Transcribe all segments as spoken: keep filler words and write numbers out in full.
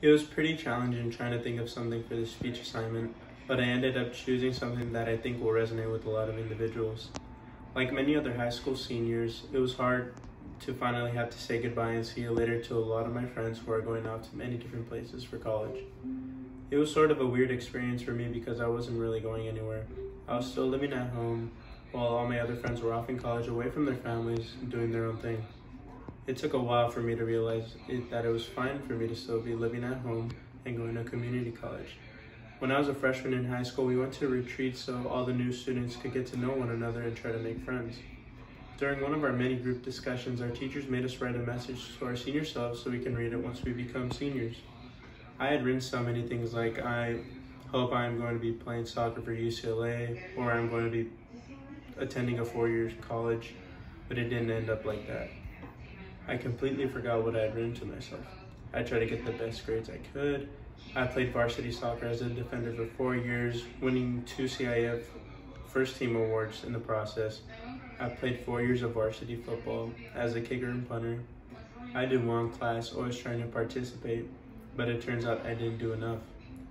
It was pretty challenging trying to think of something for this speech assignment, but I ended up choosing something that I think will resonate with a lot of individuals. Like many other high school seniors, it was hard to finally have to say goodbye and see you later to a lot of my friends who are going out to many different places for college. It was sort of a weird experience for me because I wasn't really going anywhere. I was still living at home while all my other friends were off in college away from their families and doing their own thing. It took a while for me to realize it, that it was fine for me to still be living at home and going to community college. When I was a freshman in high school, we went to a retreat so all the new students could get to know one another and try to make friends. During one of our many group discussions, our teachers made us write a message to our senior selves so we can read it once we become seniors. I had written so many things like, I hope I'm going to be playing soccer for U C L A, or I'm going to be attending a four-year college, but it didn't end up like that. I completely forgot what I had written to myself. I tried to get the best grades I could. I played varsity soccer as a defender for four years, winning two C I F first team awards in the process. I played four years of varsity football as a kicker and punter. I did well in class, always trying to participate, but it turns out I didn't do enough.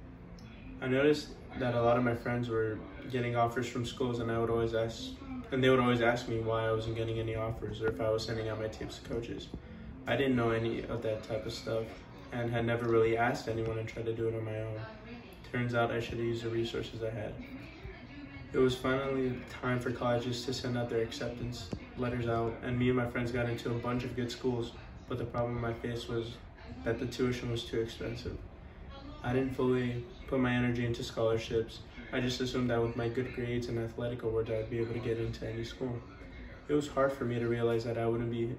I noticed that a lot of my friends were getting offers from schools, and I would always ask, and they would always ask me why I wasn't getting any offers or if I was sending out my tapes to coaches. I didn't know any of that type of stuff and had never really asked anyone and tried to do it on my own. Turns out I should have used the resources I had. It was finally time for colleges to send out their acceptance letters out, and me and my friends got into a bunch of good schools, but the problem I faced was that the tuition was too expensive. I didn't fully put my energy into scholarships. I just assumed that with my good grades and athletic awards, I would be able to get into any school. It was hard for me to realize that I wouldn't be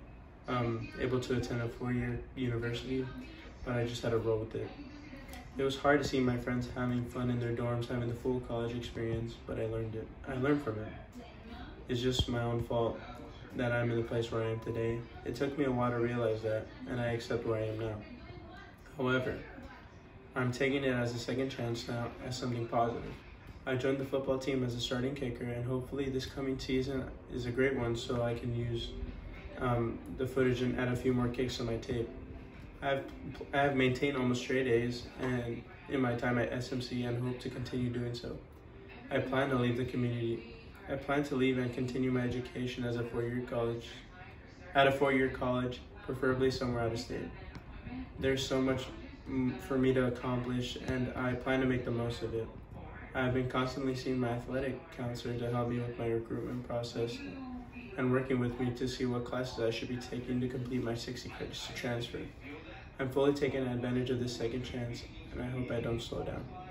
um, able to attend a four-year university, but I just had to roll with it. It was hard to see my friends having fun in their dorms, having the full college experience, but I learned it. I learned from it. It's just my own fault that I'm in the place where I am today. It took me a while to realize that, and I accept where I am now. However, I'm taking it as a second chance now, as something positive. I joined the football team as a starting kicker, and hopefully this coming season is a great one so I can use um, the footage and add a few more kicks on my tape. I've, I have maintained almost straight A's and in my time at S M C and hope to continue doing so. I plan to leave the community. I plan to leave and continue my education as a four-year college, at a four-year college, preferably somewhere out of state. There's so much for me to accomplish, and I plan to make the most of it. I've been constantly seeing my athletic counselor to help me with my recruitment process and working with me to see what classes I should be taking to complete my sixty credits to transfer. I'm fully taking advantage of this second chance, and I hope I don't slow down.